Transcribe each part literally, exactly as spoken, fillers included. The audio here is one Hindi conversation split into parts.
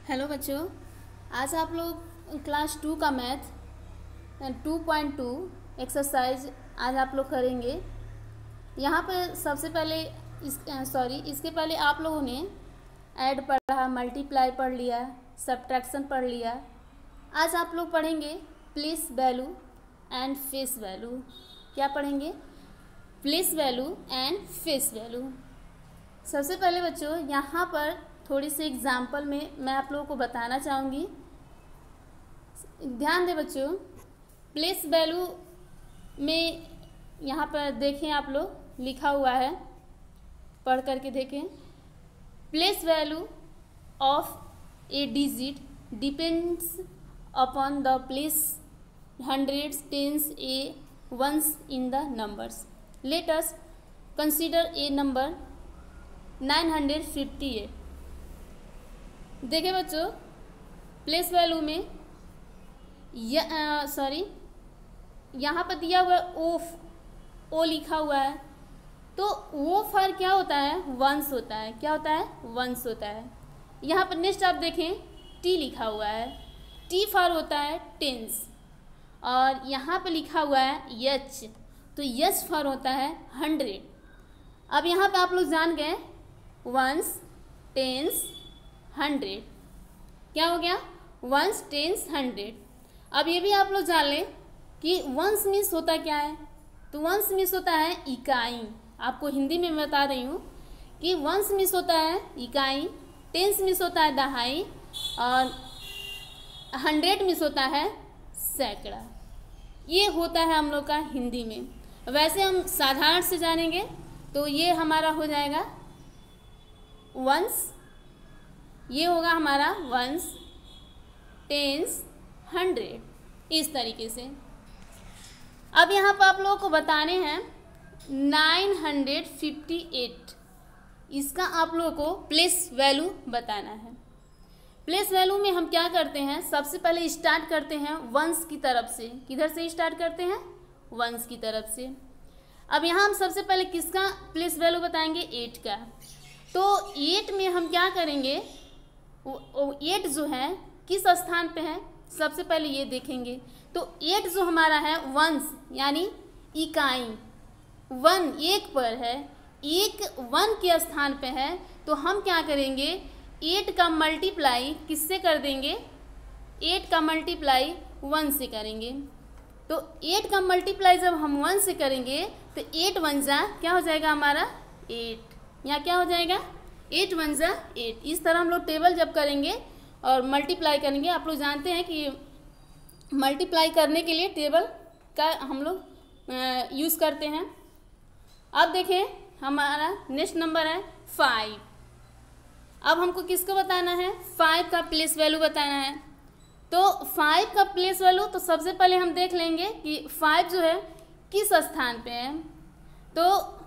हेलो बच्चों, आज आप लोग क्लास टू का math two point two exercise आज आप लोग करेंगे। यहाँ पर सबसे पहले इस सॉरी इसके पहले आप लोगों ने ऐड पढ़ा, मल्टीप्लाई पढ़ लिया, सब्ट्रैक्शन पढ़ लिया। आज आप लोग पढ़ेंगे place value and face value. क्या पढ़ेंगे? Place value and face value. सबसे पहले बच्चों यहाँ पर थोड़ी सी एग्जाम्पल में मैं आप लोगों को बताना चाहूँगी। ध्यान दें बच्चों, प्लेस वैल्यू में यहाँ पर देखें, आप लोग लिखा हुआ है, पढ़ करके देखें। Place value of a digit depends upon the place hundreds, tens, a ones in the numbers. Let us consider a number nine hundred fifty eight. देखिए बच्चों, प्लेस वैल्यू में सॉरी यहाँ पर दिया हुआ है ओफ, ओ लिखा हुआ है, तो वो फॉर क्या होता है? वंस होता है। क्या होता है? वंस होता है। यहाँ पर नेक्स्ट आप देखें टी लिखा हुआ है, टी फॉर होता है टेंस, और यहाँ पर लिखा हुआ है एच, तो एच फॉर होता है हंड्रेड। अब यहाँ पे आप लोग जान गए वंस, टेंस, हंड्रेड। क्या हो गया? Ones, tens, hundred. अब ये भी आप लोग जान लें कि वंस मीन्स होता क्या है, तो वंस मीन्स होता है इकाई। आपको हिंदी में मैं बता रही हूँ कि वंस मीन्स होता है इकाई, टेंस मीन्स होता है दहाई, और हंड्रेड मीन्स होता है सैकड़ा। ये होता है हम लोग का हिंदी में। वैसे हम साधारण से जानेंगे तो ये हमारा हो जाएगा वंस, ये होगा हमारा वंस, टेंस, हंड्रेड, इस तरीके से। अब यहाँ पर आप लोगों को बताने हैं नाइन हंड्रेड फिफ्टी एट, इसका आप लोगों को प्लेस वैल्यू बताना है। प्लेस वैल्यू में हम क्या करते हैं? सबसे पहले स्टार्ट करते हैं वंस की तरफ से। किधर से स्टार्ट करते हैं? वंस की तरफ से। अब यहाँ हम सबसे पहले किसका प्लेस वैल्यू बताएंगे? एट का। तो एट में हम क्या करेंगे? एट जो है किस स्थान पे है, सबसे पहले ये देखेंगे। तो एट जो हमारा है वंस यानी इकाई, वन एक पर है, एक वन के स्थान पे है, तो हम क्या करेंगे? एट का मल्टीप्लाई किससे कर देंगे? एट का मल्टीप्लाई वन से करेंगे। तो एट का मल्टीप्लाई जब हम वन से करेंगे तो एट वन जा क्या हो जाएगा हमारा? एट। यहाँ क्या हो जाएगा? एट वन जा एट। इस तरह हम लोग टेबल जब करेंगे और मल्टीप्लाई करेंगे, आप लोग जानते हैं कि मल्टीप्लाई करने के लिए टेबल का हम लोग यूज़ करते हैं। अब देखें हमारा नेक्स्ट नंबर है फाइव। अब हमको किसको बताना है? फाइव का प्लेस वैल्यू बताना है। तो फाइव का प्लेस वैल्यू तो सबसे पहले हम देख लेंगे कि फाइव जो है किस स्थान पे है। तो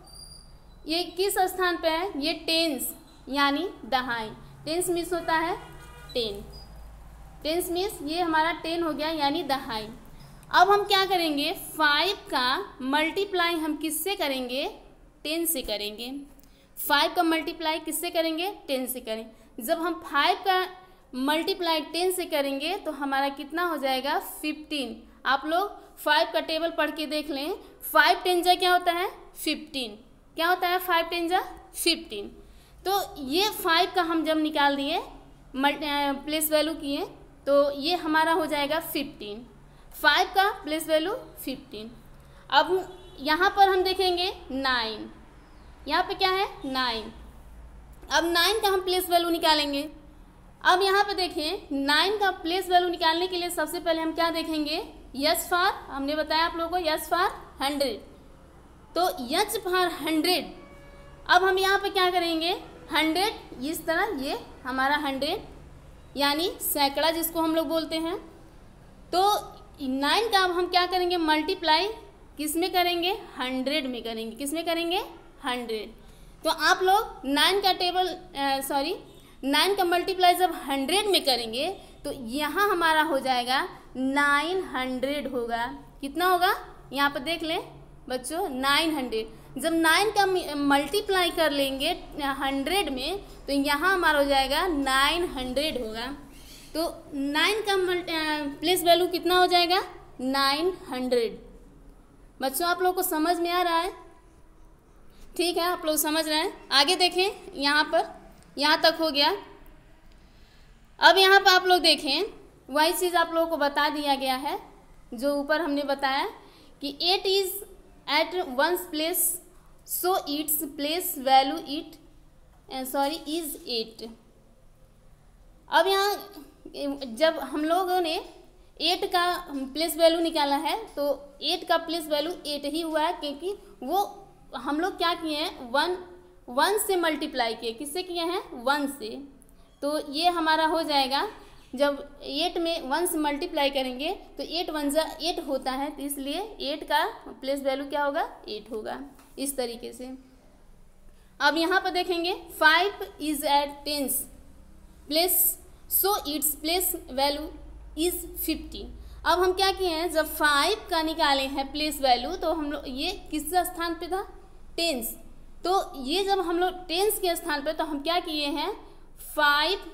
ये किस स्थान पे है? ये टेंस यानी दहाई। टेंस मीन्स होता है टेन, टेंस मीन्स ये हमारा टेन हो गया यानी दहाई। अब हम क्या करेंगे? फाइव का मल्टीप्लाई हम किससे करेंगे? टेन से करेंगे। फाइव का मल्टीप्लाई किससे करेंगे? टेन से करें। जब हम फाइव का मल्टीप्लाई टेन से करेंगे तो हमारा कितना हो जाएगा? फिफ्टीन। आप लोग फाइव का टेबल पढ़ के देख लें। फाइव टेन जा क्या होता है? फिफ्टीन। क्या होता है? फाइव टेन जा फिफ्टीन। तो ये फाइव का हम जब निकाल दिए, प्लेस वैल्यू किए, तो ये हमारा हो जाएगा फिफ्टीन। फाइव का प्लेस वैल्यू फिफ्टीन। अब यहाँ पर हम देखेंगे नाइन। यहाँ पे क्या है? नाइन। अब नाइन का हम प्लेस वैल्यू निकालेंगे। अब यहाँ पे देखें, नाइन का प्लेस वैल्यू निकालने के लिए सबसे पहले हम क्या देखेंगे? यस फॉर, हमने बताया आप लोगों को, यस फॉर हंड्रेड। तो यच फॉर हंड्रेड। अब हम यहाँ पे क्या करेंगे? हंड्रेड, इस तरह ये हमारा हंड्रेड यानी सैकड़ा जिसको हम लोग बोलते हैं। तो नाइन का अब हम क्या करेंगे? मल्टीप्लाई किस में करेंगे? हंड्रेड में करेंगे। किस में करेंगे? हंड्रेड। तो आप लोग नाइन का टेबल सॉरी नाइन का मल्टीप्लाई जब हंड्रेड में करेंगे तो यहाँ हमारा हो जाएगा नाइन हंड्रेड होगा। कितना होगा? यहाँ पर देख लें बच्चों, नाइन हंड्रेड। जब नाइन का मल्टीप्लाई कर लेंगे हंड्रेड में तो यहाँ हमारा हो जाएगा नाइन हंड्रेड होगा। तो नाइन का प्लेस वैल्यू कितना हो जाएगा, नाइन हंड्रेड। बच्चों आप लोग को समझ में आ रहा है? ठीक है, आप लोग समझ रहे हैं। आगे देखें, यहाँ पर यहाँ तक हो गया। अब यहाँ पर आप लोग देखें, वही चीज़ आप लोगों को बता दिया गया है जो ऊपर हमने बताया कि eight is at ones place so its place value it sorry is eight. अब यहाँ जब हम लोगों ने एट का प्लेस वैल्यू निकाला है तो एट का प्लेस वैल्यू एट ही हुआ है, क्योंकि वो हम लोग क्या किए हैं, वन वन से मल्टीप्लाई किए। किससे किए हैं, वन से। तो ये हमारा हो जाएगा, जब एट में वन से मल्टीप्लाई करेंगे तो एट वन जा एट होता है, तो इसलिए एट का प्लेस वैल्यू क्या होगा, एट होगा। इस तरीके से अब यहाँ पर देखेंगे, five is at tens place so its place value is fifty. अब हम क्या किए हैं, जब फाइव का निकाले हैं प्लेस वैल्यू तो हम लोग ये किस स्थान पे था, टेंस। तो ये जब हम लोग टेंस के स्थान पे, तो हम क्या किए हैं, फाइव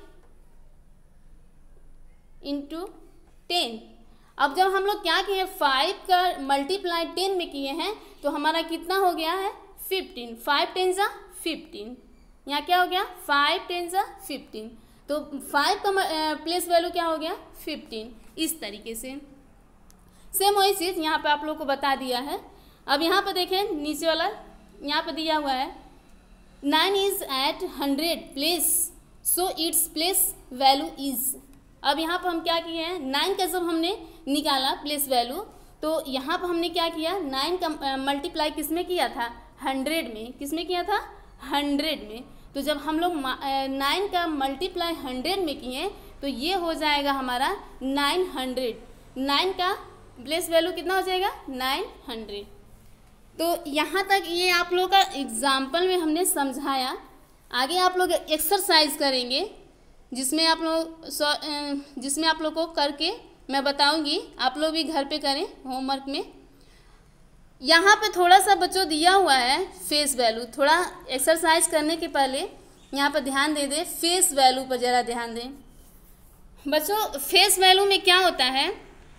इंटू टेन। अब जब हम लोग क्या किए, फाइव का मल्टीप्लाई टेन में किए हैं तो हमारा कितना हो गया है, फिफ्टीन। फाइव टेन जा फिफ्टीन, यहाँ क्या हो गया, फाइव टेन जा फिफ्टीन। तो फाइव का प्लेस वैल्यू क्या हो गया, फिफ्टीन। इस तरीके से सेम वही चीज़ यहाँ पे आप लोग को बता दिया है। अब यहाँ पे देखें, नीचे वाला यहाँ पे दिया हुआ है, nine is at hundred place so its place value is. अब यहाँ पर हम क्या किए हैं, नाइन का जब हमने निकाला प्लेस वैल्यू तो यहाँ पर हमने क्या किया, नाइन का मल्टीप्लाई किस में किया था, हंड्रेड में। किस में किया था, हंड्रेड में। तो जब हम लोग नाइन का मल्टीप्लाई हंड्रेड में किए तो ये हो जाएगा हमारा नाइन हंड्रेड। नाइन का प्लेस वैल्यू कितना हो जाएगा, नाइन हंड्रेड। तो यहाँ तक ये आप लोग का एग्जाम्पल में हमने समझाया। आगे आप लोग एक्सरसाइज करेंगे जिसमें आप लोग जिसमें आप लोग को करके मैं बताऊंगी, आप लोग भी घर पे करें होमवर्क में। यहाँ पे थोड़ा सा बच्चों दिया हुआ है फेस वैल्यू, थोड़ा एक्सरसाइज करने के पहले यहाँ पर ध्यान दे दें, फेस वैल्यू पर ज़रा ध्यान दें बच्चों। फेस वैल्यू में क्या होता है,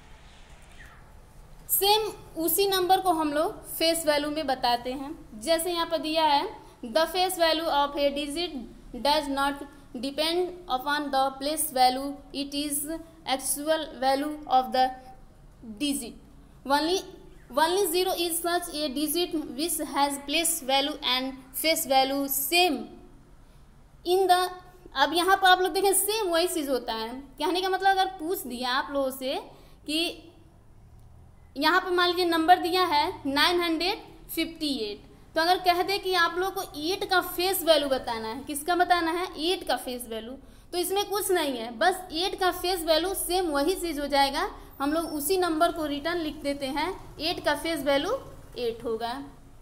सेम उसी नंबर को हम लोग फेस वैल्यू में बताते हैं। जैसे यहाँ पर दिया है, the face value of a digit does not depend upon the place value, it is actual value of the digit. Only only zero is such a digit which has place value and face value same in the. अब यहाँ पर आप लोग देखें, सेम वही चीज़ होता है। कहने का मतलब अगर पूछ दिया आप लोगों से कि यहाँ पर मान लीजिए नंबर दिया है नाइन हंड्रेड फिफ्टी एट, तो अगर कह दे कि आप लोग को एट का फेस वैल्यू बताना है, किसका बताना है, एट का फेस वैल्यू, तो इसमें कुछ नहीं है, बस एट का फेस वैल्यू सेम वही चीज़ हो जाएगा। हम लोग उसी नंबर को रिटर्न लिख देते हैं, एट का फेस वैल्यू एट होगा।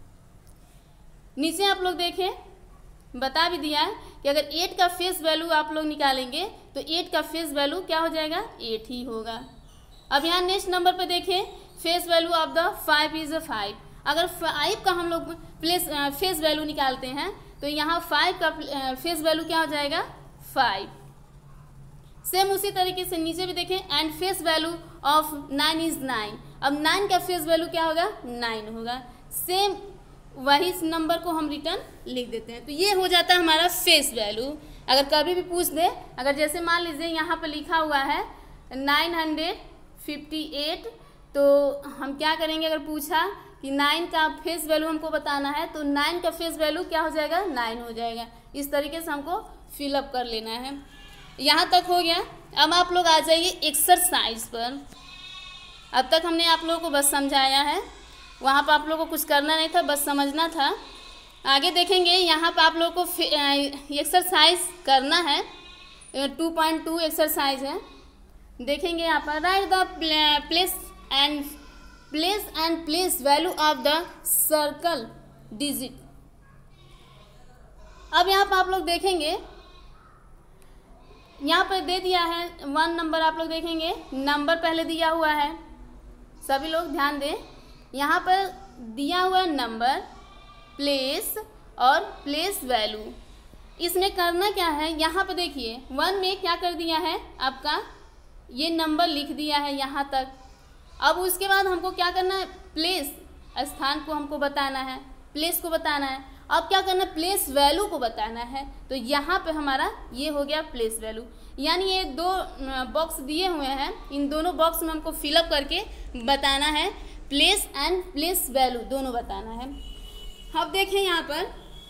नीचे आप लोग देखें, बता भी दिया है कि अगर एट का फेस वैल्यू आप लोग निकालेंगे तो एट का फेस वैल्यू क्या हो जाएगा, एट ही होगा। अब यहाँ नेक्स्ट नंबर पे देखें, face value of the five is a five. अगर फाइव का हम लोग प्लेस फेस वैल्यू निकालते हैं तो यहाँ फाइव का फेस वैल्यू क्या हो जाएगा, फाइव। सेम उसी तरीके से नीचे भी देखें, and face value of nine is nine. अब नाइन का फेस वैल्यू क्या होगा, नाइन होगा। सेम वही नंबर को हम रिटर्न लिख देते हैं। तो ये हो जाता है हमारा फेस वैल्यू। अगर कभी भी पूछ दे, अगर जैसे मान लीजिए यहाँ पर लिखा हुआ है नाइन हंड्रेड फिफ्टी एट, तो हम क्या करेंगे, अगर पूछा कि नाइन का फेस वैल्यू हमको बताना है तो नाइन का फेस वैल्यू क्या हो जाएगा, नाइन हो जाएगा। इस तरीके से हमको फिलअप कर लेना है। यहाँ तक हो गया। अब आप लोग आ जाइए एक्सरसाइज पर। अब तक हमने आप लोगों को बस समझाया है, वहाँ पर आप लोगों को कुछ करना नहीं था, बस समझना था। आगे देखेंगे, यहाँ पर आप लोगों को एक्सरसाइज करना है, टू पॉइंट टू एक्सरसाइज है। देखेंगे यहाँ पर, right the place and place and place value of the circle digit. अब यहाँ पर आप लोग देखेंगे, यहाँ पर दे दिया है वन नंबर, आप लोग देखेंगे नंबर पहले दिया हुआ है, सभी लोग ध्यान दें। यहाँ पर दिया हुआ नंबर, प्लेस और प्लेस वैल्यू। इसमें करना क्या है, यहाँ पे देखिए वन में क्या कर दिया है, आपका ये नंबर लिख दिया है यहाँ तक। अब उसके बाद हमको क्या करना है, प्लेस, स्थान को हमको बताना है, प्लेस को बताना है। अब क्या करना है, प्लेस वैल्यू को बताना है। तो यहाँ पे हमारा ये हो गया प्लेस वैल्यू, यानी ये दो बॉक्स दिए हुए हैं, इन दोनों बॉक्स में हमको फिलअप करके बताना है, प्लेस एंड प्लेस वैल्यू दोनों बताना है। अब देखें यहाँ पर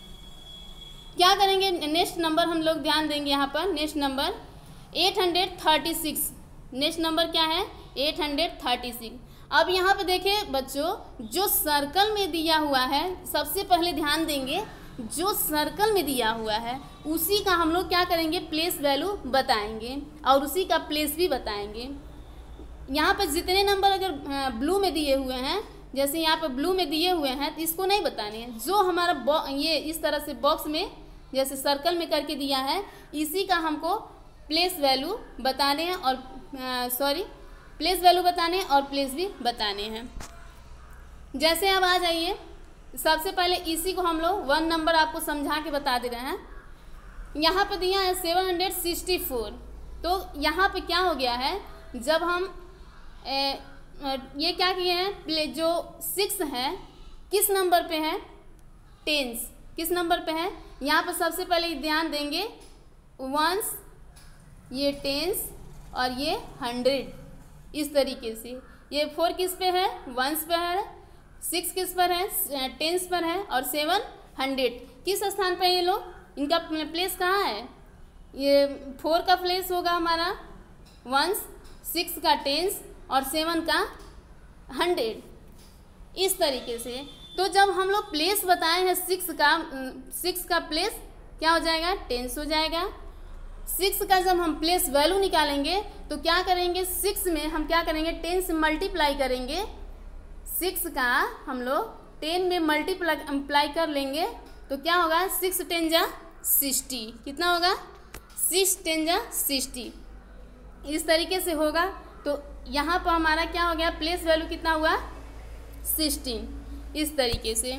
क्या करेंगे, नेक्स्ट नंबर हम लोग ध्यान देंगे यहाँ पर, next number eight hundred thirty six, next number क्या है एट हंड्रेड थर्टी सिक्स। अब यहाँ पे देखिए बच्चों, जो सर्कल में दिया हुआ है, सबसे पहले ध्यान देंगे जो सर्कल में दिया हुआ है उसी का हम लोग क्या करेंगे, प्लेस वैल्यू बताएंगे और उसी का प्लेस भी बताएंगे। यहाँ पर जितने नंबर अगर ब्लू में दिए हुए हैं, जैसे यहाँ पर ब्लू में दिए हुए हैं, तो इसको नहीं बताने हैं। जो हमारा ये इस तरह से बॉक्स में जैसे सर्कल में करके दिया है, इसी का हमको प्लेस वैल्यू बताने हैं और सॉरी प्लेस वैल्यू बताने और प्लेस भी बताने हैं। जैसे अब आ जाइए, सबसे पहले इसी को हम लोग वन नंबर आपको समझा के बता दे रहे हैं। यहाँ पे दिया है सेवन हंड्रेड सिक्सटी फोर, तो यहाँ पे क्या हो गया है, जब हम ए, ये क्या किए हैं, प्ले जो सिक्स है किस नंबर पे है, टेंस किस नंबर पे है, यहाँ पर सबसे पहले ध्यान देंगे वंस, ये टेंस और ये हंड्रेड, इस तरीके से। ये फोर किस पे है, वंस पे है, सिक्स किस पर है, टेंस पर है, और सेवन हंड्रेड किस स्थान पर ये लोग, इनका प्लेस कहाँ है, ये फोर का प्लेस होगा हमारा वंस, सिक्स का टेंस और सेवन का हंड्रेड, इस तरीके से। तो जब हम लोग प्लेस बताए हैं सिक्स का, सिक्स का प्लेस क्या हो जाएगा, टेंस हो जाएगा। सिक्स का जब हम प्लेस वैल्यू निकालेंगे तो क्या करेंगे, सिक्स में हम क्या करेंगे, टेन से मल्टीप्लाई करेंगे, सिक्स का हम लोग टेन में मल्टीप्लाई कर लेंगे तो क्या होगा, सिक्स टेन जा सिक्सटी, कितना होगा, सिक्स टेन जा सिक्सटी, इस तरीके से होगा। तो यहाँ पर हमारा क्या हो गया, प्लेस वैल्यू कितना हुआ, सिक्सटीन, इस तरीके से।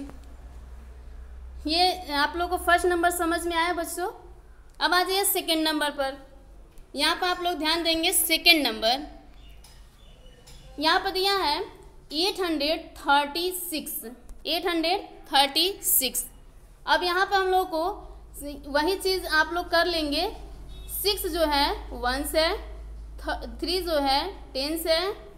ये आप लोगों को फर्स्ट नंबर समझ में आया बच्चों। अब आ जाइए सेकेंड नंबर पर, यहाँ पर आप लोग ध्यान देंगे सेकेंड नंबर, यहाँ पर दिया है eight hundred thirty six, eight hundred thirty six. अब यहाँ पर हम लोग को वही चीज़ आप लोग कर लेंगे, सिक्स जो है वन से, थ्री जो है टेन से,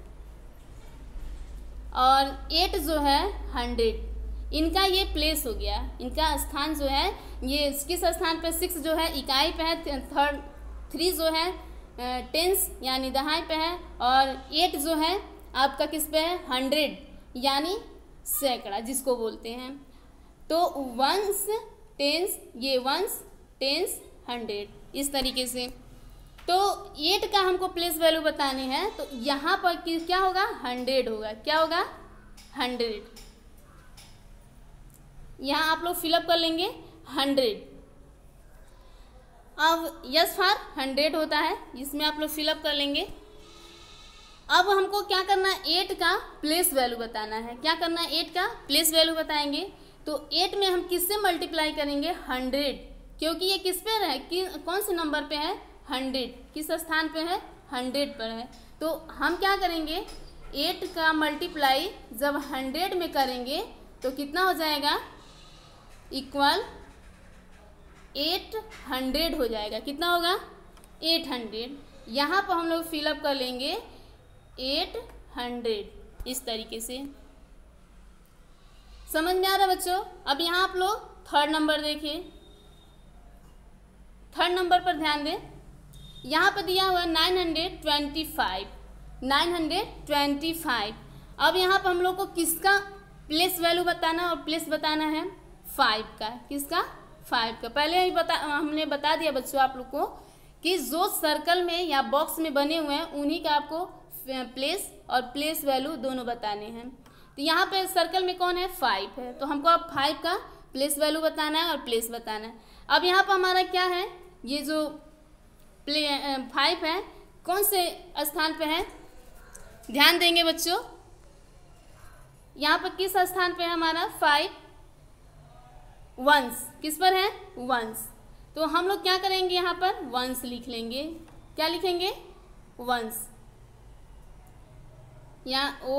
और एट जो है हंड्रेड, इनका ये प्लेस हो गया, इनका स्थान जो है ये किस स्थान पे, सिक्स जो है इकाई पे है, थर्ड थ्री जो है टेंस यानी दहाई पे है, और एट जो है आपका किस पे है, हंड्रेड यानी सैकड़ा जिसको बोलते हैं। तो वंस टेंस, ये वंस टेंस हंड्रेड, इस तरीके से। तो एट का हमको प्लेस वैल्यू बताने हैं, तो यहाँ पर क्या होगा, हंड्रेड होगा, क्या होगा, हंड्रेड। यहाँ आप लोग फिलअप कर लेंगे हंड्रेड। अब यस फॉर हंड्रेड होता है, इसमें आप लोग फिलअप कर लेंगे। अब हमको क्या करना है, एट का प्लेस वैल्यू बताना है। क्या करना है, एट का प्लेस वैल्यू बताएंगे। तो एट में हम किससे मल्टीप्लाई करेंगे, हंड्रेड, क्योंकि ये किस पे है, कि कौन से नंबर पे है, हंड्रेड, किस स्थान पे है, हंड्रेड पर है। तो हम क्या करेंगे, एट का मल्टीप्लाई जब हंड्रेड में करेंगे तो कितना हो जाएगा, इक्वल एट हंड्रेड हो जाएगा। कितना होगा, एट हंड्रेड। यहाँ पर हम लोग फिलअप कर लेंगे एट हंड्रेड, इस तरीके से। समझ में आ रहा बच्चों। अब यहाँ आप लोग थर्ड नंबर देखिए, थर्ड नंबर पर ध्यान दें। यहाँ पर दिया हुआ nine hundred twenty five, nine hundred twenty five. अब यहाँ पर हम लोग को किसका प्लेस वैल्यू बताना और प्लेस बताना है, फाइव का। किसका, फाइव का। पहले ही बता हमने बता दिया बच्चों आप लोग को कि जो सर्कल में या बॉक्स में बने हुए हैं उन्हीं का आपको प्लेस और प्लेस वैल्यू दोनों बताने हैं। तो यहाँ पे सर्कल में कौन है, फाइव है, तो हमको अब फाइव का प्लेस वैल्यू बताना है और प्लेस बताना है। अब यहाँ पर हमारा क्या है, ये जो प्ले फाइव है कौन से स्थान पे है, ध्यान देंगे बच्चों। यहाँ पर किस स्थान पे है हमारा फाइव, वंस, किस पर है, वंस। तो हम लोग क्या करेंगे, यहाँ पर वंस लिख लेंगे। क्या लिखेंगे, वंस, या O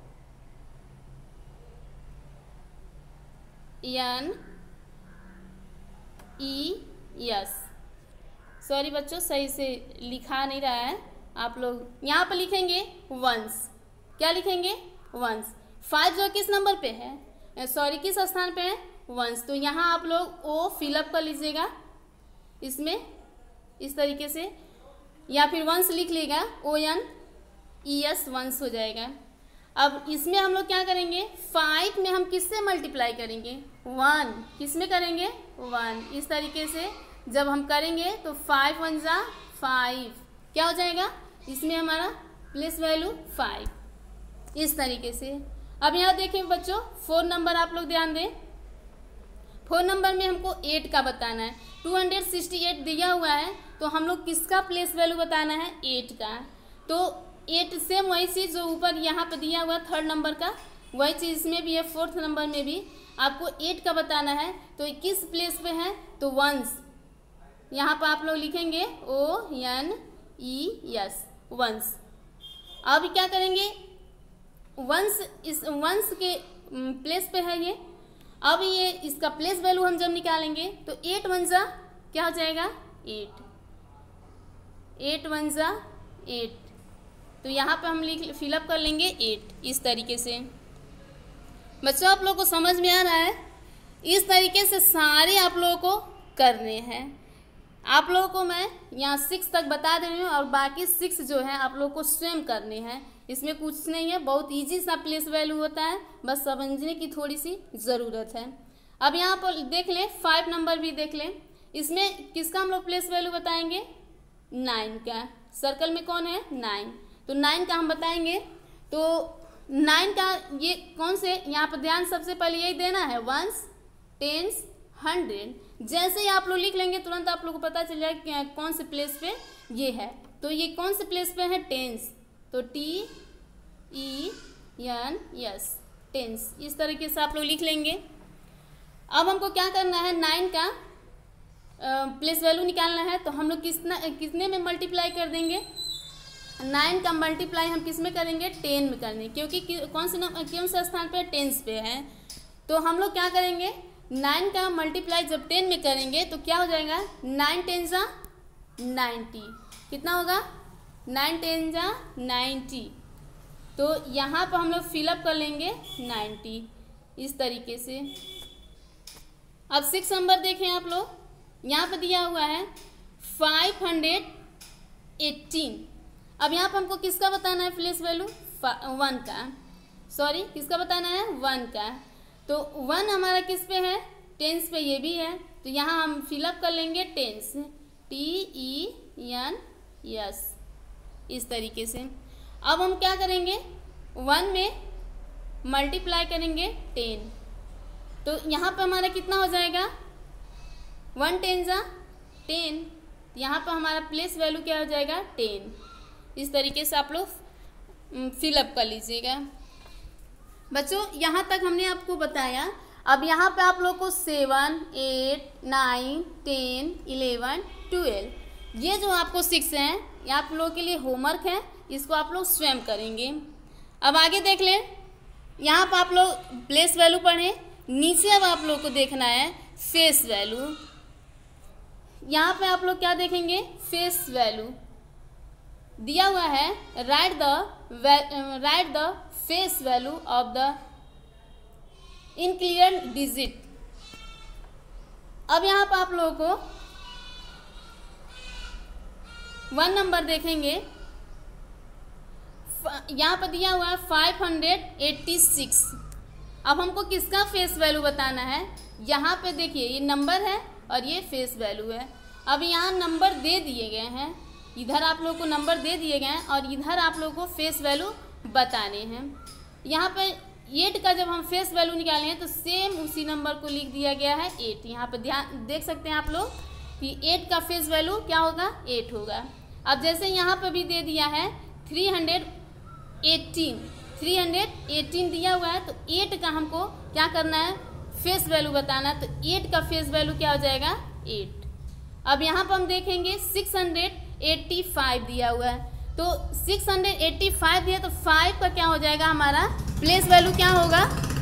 N E S. Sorry बच्चों, सही से लिखा नहीं रहा है। आप लोग यहाँ पर लिखेंगे वंस। क्या लिखेंगे, वंस। फाइव जो किस नंबर पे है, सॉरी किस स्थान पे है, वंस। तो यहाँ आप लोग ओ फिलअप कर लीजिएगा इसमें इस तरीके से, या फिर वंस लिख लीजिएगा, O N E S, ones हो जाएगा। अब इसमें हम लोग क्या करेंगे, फाइव में हम किससे मल्टीप्लाई करेंगे, वन। किस में करेंगे, वन। इस तरीके से जब हम करेंगे तो फाइव वन जा फाइव, क्या हो जाएगा, इसमें हमारा प्लेस वैल्यू फाइव, इस तरीके से। अब यहाँ देखें बच्चों, फोर नंबर आप लोग ध्यान दें। फोर नंबर में हमको एट का बताना है। टू हंड्रेड सिक्सटी एट दिया हुआ है, तो हम लोग किसका प्लेस वैल्यू बताना है, एट का। तो एट सेम वही चीज़ जो ऊपर यहाँ पे दिया हुआ थर्ड नंबर का, वही चीज़ इसमें भी है। फोर्थ नंबर में भी आपको एट का बताना है, तो किस प्लेस पे है, तो वंस। यहाँ पर आप लोग लिखेंगे O N E S, ones. अब क्या करेंगे, वंस, इस वंस के प्लेस पे है ये। अब ये इसका प्लेस वैल्यू हम जब निकालेंगे तो एट वन जा क्या हो जाएगा, एट। एट वन जा एट, तो यहाँ पे हम लिख फिलअप कर लेंगे एट, इस तरीके से। बच्चों आप लोगों को समझ में आ रहा है, इस तरीके से सारे आप लोगों को करने हैं। आप लोगों को मैं यहाँ सिक्स तक बता दे रही हूँ, और बाकी सिक्स जो है आप लोगों को स्वयं करने हैं। इसमें कुछ नहीं है, बहुत इजी सा प्लेस वैल्यू होता है, बस समझने की थोड़ी सी ज़रूरत है। अब यहाँ पर देख लें, फाइव नंबर भी देख लें। इसमें किसका हम लोग प्लेस वैल्यू बताएंगे, नाइन का। सर्कल में कौन है, नाइन, तो नाइन का हम बताएंगे। तो नाइन का ये कौन से, यहाँ पर ध्यान सबसे पहले यही देना है, वंस, टेंस, हंड्रेड। जैसे ही आप लोग लिख लेंगे तुरंत आप लोग को पता चल जाएगा कौन से प्लेस पे ये है। तो ये कौन से प्लेस पे है, टेंस, तो T E N S, tens. इस तरीके से आप लोग लिख लेंगे। अब हमको क्या करना है, नाइन का प्लेस वैल्यू निकालना है, तो हम लोग कितना कितने में मल्टीप्लाई कर देंगे, नाइन का मल्टीप्लाई हम किस में करेंगे, टेन में करेंगे, क्योंकि कौन से कौन से स्थान पे, टेंस पे है। तो हम लोग क्या करेंगे, नाइन का मल्टीप्लाई जब टेन में करेंगे तो क्या हो जाएगा, नाइन टेन जा नाइन्टी। कितना होगा, नाइन टेन जा नाइन्टी। तो यहाँ पर हम लोग फिलअप कर लेंगे नाइन्टी, इस तरीके से। अब सिक्स नंबर देखें आप लोग, यहाँ पर दिया हुआ है फाइव हंड्रेड एट्टीन। अब यहाँ पर हमको किसका बताना है प्लेस वैल्यू, वन का। सॉरी किसका बताना है, वन का। तो वन हमारा किस पे है, टेंस पे, ये भी है। तो यहाँ हम फिलअप कर लेंगे tens, T E N S, इस तरीके से। अब हम क्या करेंगे, वन में मल्टीप्लाई करेंगे टेन, तो यहाँ पे हमारा कितना हो जाएगा, वन टेन जा टेन। यहाँ पर हमारा प्लेस वैल्यू क्या हो जाएगा, टेन। इस तरीके से आप लोग फिलअप कर लीजिएगा। बच्चों यहाँ तक हमने आपको बताया। अब यहाँ पे आप लोग को seven, eight, nine, ten, eleven, twelve, ये जो आपको सिक्स हैं, ये आप लोगों के लिए होमवर्क है, इसको आप लोग स्वयं करेंगे। अब आगे देख लें, यहाँ पर आप लोग प्लेस वैल्यू पढ़ें, नीचे अब आप लोग को देखना है फेस वैल्यू। यहाँ पे आप लोग क्या देखेंगे, फेस वैल्यू दिया हुआ है, right the right the face value of the unclear digit. अब यहाँ पर आप लोगों को वन नंबर देखेंगे, यहाँ पर दिया हुआ है फाइव हंड्रेड एट्टी सिक्स। अब हमको किसका फेस वैल्यू बताना है, यहाँ पे देखिए ये नंबर है और ये फेस वैल्यू है। अब यहाँ नंबर दे दिए गए हैं, इधर आप लोग को नंबर दे दिए गए हैं और इधर आप लोग को फेस वैल्यू बताने हैं। यहाँ पे एट का जब हम फेस वैल्यू निकाले हैं तो सेम उसी नंबर को लिख दिया गया है एट। यहाँ पे ध्यान देख सकते हैं आप लोग कि एट का फेस वैल्यू क्या होगा, एट होगा। अब जैसे यहाँ पे भी दे दिया है three hundred eighteen, three hundred eighteen दिया हुआ है, तो एट का हमको क्या करना है, फेस वैल्यू बताना है। तो एट का फेस वैल्यू क्या हो जाएगा, एट। अब यहाँ पर हम देखेंगे सिक्स हंड्रेड एट्टी फाइव दिया हुआ है, तो सिक्स हंड्रेड एट्टी फाइव दिया तो फाइव का क्या हो जाएगा, हमारा प्लेस वैल्यू क्या होगा।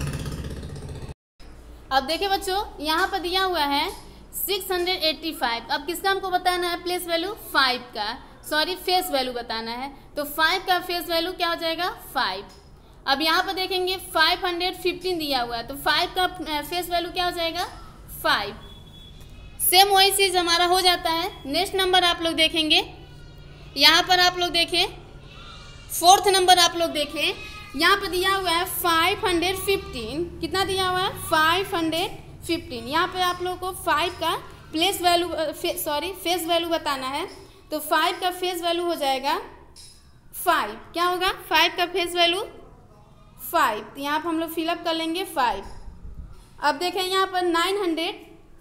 अब देखिए बच्चों, यहाँ पर दिया हुआ है सिक्स हंड्रेड एट्टी फाइव। अब किसका हमको बताना है प्लेस वैल्यू, फाइव का, सॉरी फेस वैल्यू बताना है। तो फाइव का फेस वैल्यू क्या हो जाएगा, फाइव। अब यहाँ पर देखेंगे फाइव हंड्रेड फिफ्टीन दिया हुआ है, तो फाइव का फेस वैल्यू क्या हो जाएगा, फाइव। सेम वही चीज़ हमारा हो जाता है। नेक्स्ट नंबर आप लोग देखेंगे, यहाँ पर आप लोग देखें, फोर्थ नंबर आप लोग देखें, यहाँ पर दिया हुआ है फाइव हंड्रेड फिफ्टीन। कितना दिया हुआ है, फाइव हंड्रेड फिफ्टीन। यहाँ पे आप लोग को फाइव का place value sorry face value बताना है, तो फाइव का फेस वैल्यू हो जाएगा फाइव। क्या होगा, फाइव का फेस वैल्यू फाइव। तो यहाँ पर हम लोग फिलअप कर लेंगे फाइव। अब देखें यहाँ पर नाइन हंड्रेड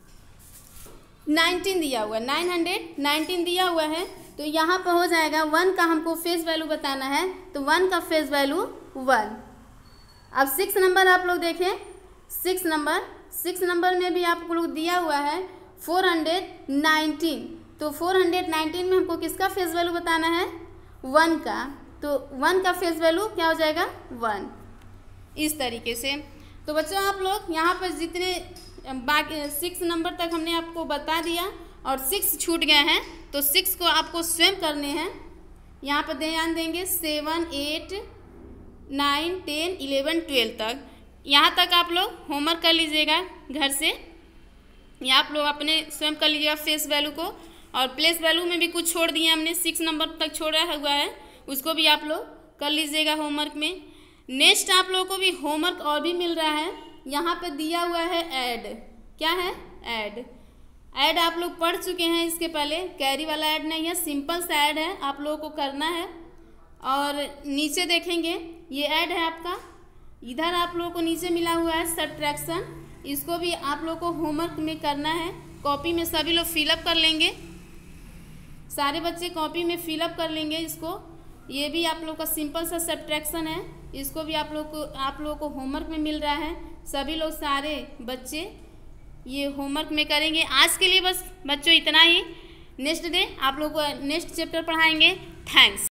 नाइनटीन दिया हुआ है, नाइन हंड्रेड नाइनटीन दिया हुआ है, तो यहाँ पर हो जाएगा वन का हमको फेस वैल्यू बताना है, तो वन का फेस वैल्यू वन। अब सिक्स नंबर आप लोग देखें, सिक्स नंबर सिक्स नंबर में भी आपको लोग दिया हुआ है फोर हंड्रेड नाइनटीन, तो फोर हंड्रेड नाइनटीन में हमको किसका फेस वैल्यू बताना है, वन का, तो वन का फेस वैल्यू क्या हो जाएगा, वन। इस तरीके से तो बच्चों आप लोग यहाँ पर जितने बाकी सिक्स नंबर तक हमने आपको बता दिया और सिक्स छूट गए हैं, तो सिक्स को आपको स्वयं करने हैं। यहाँ पर ध्यान देंगे seven eight nine ten eleven twelve तक, यहाँ तक आप लोग होमवर्क कर लीजिएगा घर से, या आप लोग अपने स्वयं कर लीजिएगा फेस वैल्यू को। और प्लेस वैल्यू में भी कुछ छोड़ दिए हमने, सिक्स नंबर तक छोड़ा हुआ है, उसको भी आप लोग कर लीजिएगा होमवर्क में। नेक्स्ट आप लोगों को भी होमवर्क और भी मिल रहा है, यहाँ पे दिया हुआ है ऐड। क्या है, ऐड। ऐड आप लोग पढ़ चुके हैं इसके पहले, कैरी वाला ऐड नहीं है, सिंपल सा ऐड है, आप लोगों को करना है। और नीचे देखेंगे ये ऐड है आपका, इधर आप लोगों को नीचे मिला हुआ है सब्ट्रैक्शन, इसको भी आप लोगों को होमवर्क में करना है। कॉपी में सभी लोग फिलअप कर लेंगे, सारे बच्चे कॉपी में फिलअप कर लेंगे इसको। ये भी आप लोग का सिंपल सा सब्ट्रैक्शन है, इसको भी आप लोग को आप लोगों को होमवर्क में मिल रहा है। सभी लोग सारे बच्चे ये होमवर्क में करेंगे। आज के लिए बस बच्चों इतना ही, नेक्स्ट डे आप लोग को नेक्स्ट चैप्टर पढ़ाएंगे। थैंक्स।